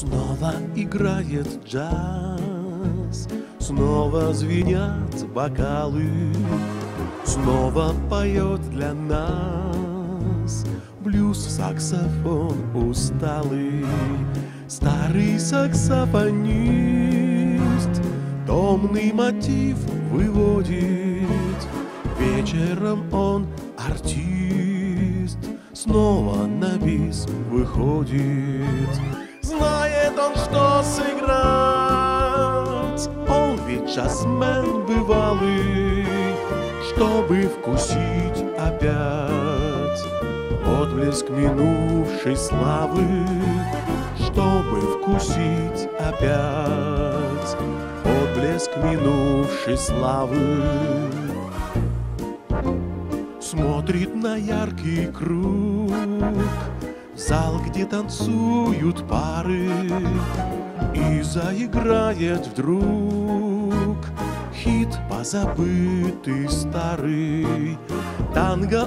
Снова играет джаз, снова звенят бокалы, снова поет для нас блюз-саксофон усталый. Старый саксофонист томный мотив выводит. Вечером он артист, снова на бис выходит. Знает он, что сыграть, он ведь джазмен бывалый, чтобы вкусить опять отблеск минувшей славы, чтобы вкусить опять отблеск минувшей славы. Смотрит на яркий круг, зал, где танцуют пары, и заиграет вдруг хит позабытый старый. Танго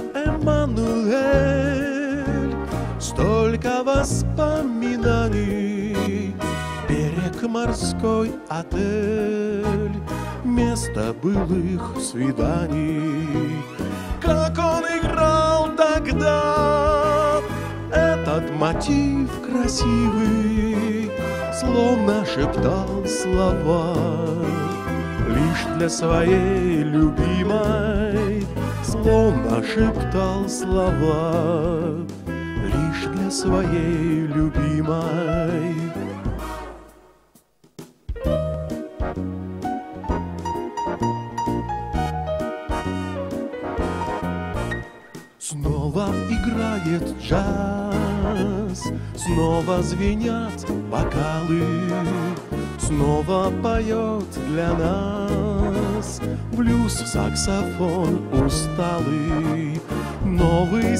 Эммануэль, столько воспоминаний, берег морской отель, место былых свиданий. Как он играл тогда этот мотив красивый, словно шептал слова лишь для своей любимой, словно шептал слова лишь для своей любимой. Снова играет джаз, снова звенят бокалы, снова поет для нас блюз-саксофон усталый. Новый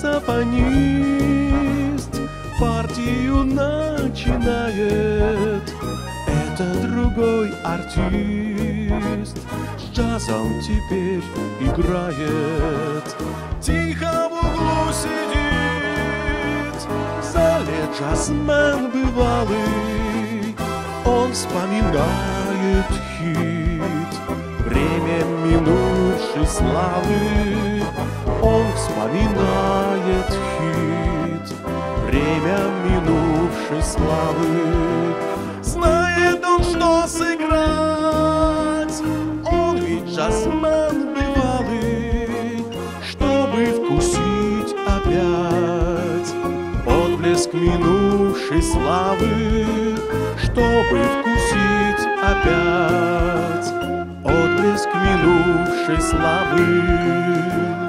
саксофонист партию начинает. Это другой артист, с джазом теперь играет. Тихо в углу сидит в зале джазмен бывалый. Он вспоминает хит, время минувшей славы. Он вспоминает хит, время минувшей славы. Знает он, что сыграть, он ведь джазмен бывалый, чтобы вкусить опять отблеск минувшей славы, чтобы вкусить опять отблеск минувшей славы.